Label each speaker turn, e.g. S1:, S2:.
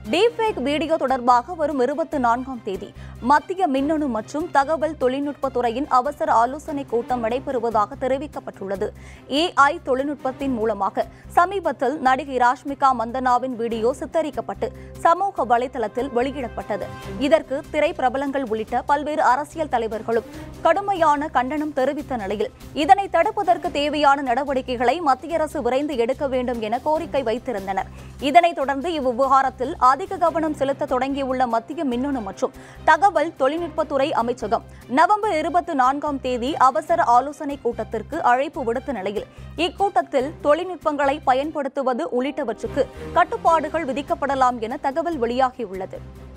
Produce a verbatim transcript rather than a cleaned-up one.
S1: Deepfake video தொடர்பாக வரும் இருபத்தி நான்காம் தேதி மத்திய மின்னணு மற்றும் தகவல் தொழில்நுட்பத்துறையின் அவசர ஆலோசனைக் கூட்டம் நடைபெறுவதாக தெரிவிக்கப்பட்டுள்ளது. ஏஐ தொழில்நுட்பத்தின் மூலமாக சமீபத்தில் நடிகை ராஷ்மிகா மந்தனாவின் வீடியோ சித்தரிக்கப்பட்டு சமூக வலைதளத்தில் வெளியிடப்பட்டது. இதற்கு திரை பிரபலங்கள் உள்ளிட்ட பல்வேறு அரசியல் தலைவர்களும் கடுமையான கண்டனம் தெரிவித்த நிலையில் இதனை தடுப்பதற்கு தேவையான நடவடிக்கைகளை மத்திய அரசு விரைந்து எடுக்க வேண்டும் என கோரிக்கை வைத்திருந்தனர். இதனைத் தொடர்ந்து இவ்விவகாரத்தில் அதிக கவனம் செலுத்த தொடங்கியுள்ள மத்திய மின்னணு மற்றும் தகவல் தொழில்நுட்பத்துறை அமைச்சகம் நவம்பர் இருபத்தி நான்காம் தேதி அவசர ஆலோசனைக் கூட்டத்திற்கு அழைப்பு விடுத்த நிலையில் இக்கூட்டத்தில் தொழில்நுட்பங்களை பயன்படுத்துவது உள்ளிட்டவற்றுக்கு கட்டுப்பாடுகள் விதிக்கப்படலாம் என தகவல் வெளியாகியுள்ளது.